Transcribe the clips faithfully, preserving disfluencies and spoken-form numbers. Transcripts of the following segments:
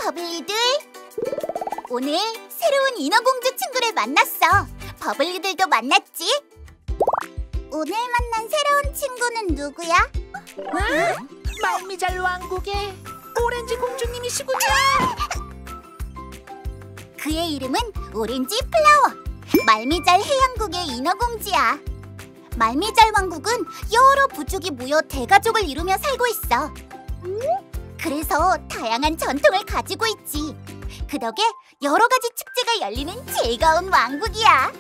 버블리들! 오늘 새로운 인어공주 친구를 만났어. 버블리들도 만났지? 오늘 만난 새로운 친구는 누구야? 응? 말미잘 왕국의 오렌지 공주님이시군요. 그의 이름은 오렌지 플라워. 말미잘 해양국의 인어공주야. 말미잘 왕국은 여러 부족이 모여 대가족을 이루며 살고 있어. 그래서 다양한 전통을 가지고 있지. 그 덕에 여러 가지 축제가 열리는 즐거운 왕국이야.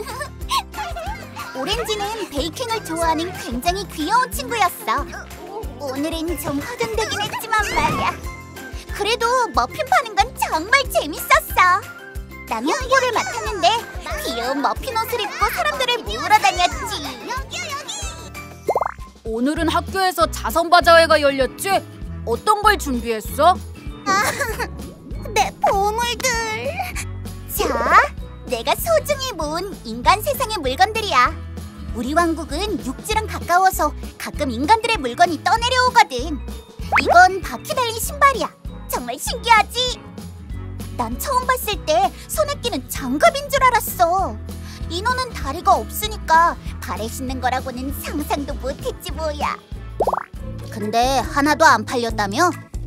오렌지는 베이킹을 좋아하는 굉장히 귀여운 친구였어. 오늘은 좀 허전되긴 했지만 말이야. 그래도 머핀 파는 건 정말 재밌었어. 난 홍보를 맡았는데 귀여운 머핀 옷을 입고 사람들을 모으러 다녔지. 오늘은 학교에서 자선바자회가 열렸지? 어떤 걸 준비했어? 아, 내 보물들. 자, 내가 소중히 모은 인간 세상의 물건들이야. 우리 왕국은 육지랑 가까워서 가끔 인간들의 물건이 떠내려오거든. 이건 바퀴 달린 신발이야. 정말 신기하지? 난 처음 봤을 때 손에 끼는 장갑인 줄 알았어. 인어는 다리가 없으니까 발에 신는 거라고는 상상도 못했지 뭐야. 근데 하나도 안 팔렸다며?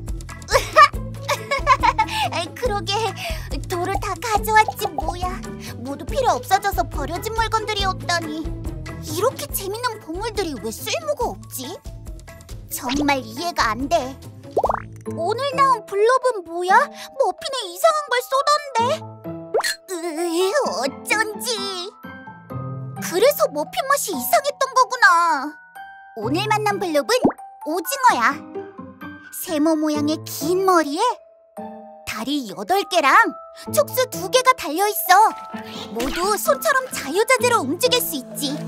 그러게, 돌을 다 가져왔지 뭐야. 모두 필요 없어져서 버려진 물건들이었다니. 이렇게 재밌는 보물들이 왜 쓸모가 없지? 정말 이해가 안 돼. 오늘 나온 블럽은 뭐야? 머핀에 이상한 걸 쏘던데? 으, 어쩐지. 그래서 머핀 맛이 이상했던 거구나. 오늘 만난 블럽은 오징어야. 세모 모양의 긴 머리에 다리 여덟 개랑 촉수 두 개가 달려있어. 모두 손처럼 자유자재로 움직일 수 있지.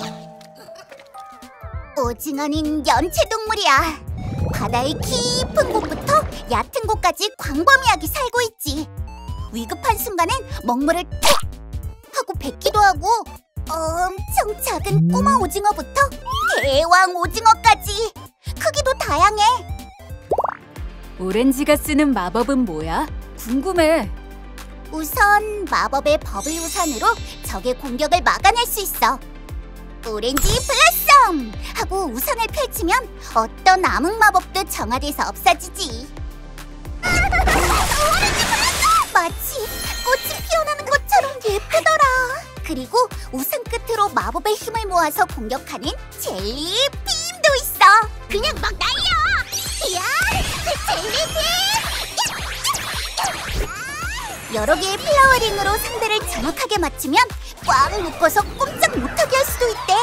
오징어는 연체동물이야. 바다의 깊은 곳부터 얕은 곳까지 광범위하게 살고 있지. 위급한 순간엔 먹물을 톡! 하고 뱉기도 하고, 엄청 작은 꼬마 오징어부터 대왕 오징어까지 크기도 다양해. 오렌지가 쓰는 마법은 뭐야? 궁금해. 우선 마법의 버블 우산으로 적의 공격을 막아낼 수 있어. 오렌지 블라썸! 하고 우산을 펼치면 어떤 암흑 마법도 정화돼서 없어지지. 오렌지 블라썸! 마치 꽃이 피어나는 것처럼 예쁘더라. 그리고 우산 끝으로 마법의 힘을 모아서 공격하는 젤리 빔도 있어. 그냥 막 날려! 이야! 젤리빔! 여러 개의 플라워링으로 상대를 정확하게 맞추면 꽉 묶어서 꼼짝 못하게 할 수도 있대.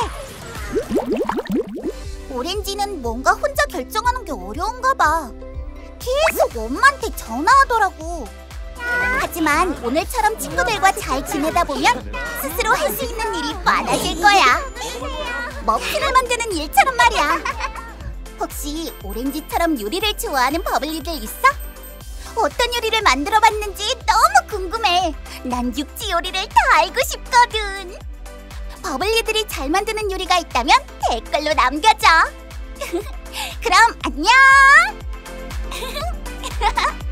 오렌지는 뭔가 혼자 결정하는 게 어려운가 봐. 계속 엄마한테 전화하더라고. 하지만 오늘처럼 친구들과 잘 지내다 보면 스스로 할 수 있는 일이 많아질 거야. 머핀을 만드는 일처럼 말이야. 혹시 오렌지처럼 요리를 좋아하는 버블리들 있어? 어떤 요리를 만들어봤는지 너무 궁금해. 난 육지 요리를 다 알고 싶거든. 버블리들이 잘 만드는 요리가 있다면 댓글로 남겨줘. 그럼 안녕!